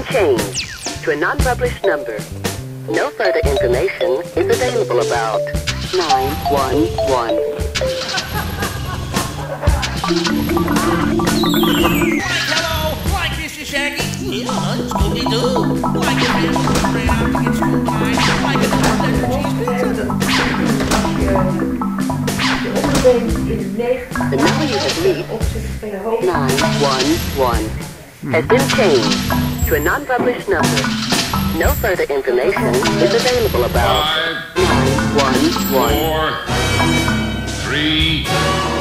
changed to a non-published number. No further information is available about 911. Hello, like Mr. Shaggy. Yeah, Scooby-Doo. Like a straight out to get school time. Like a The number you have reached, 911, has been changed to a non-published number. No further information is available about 911. 4, 3,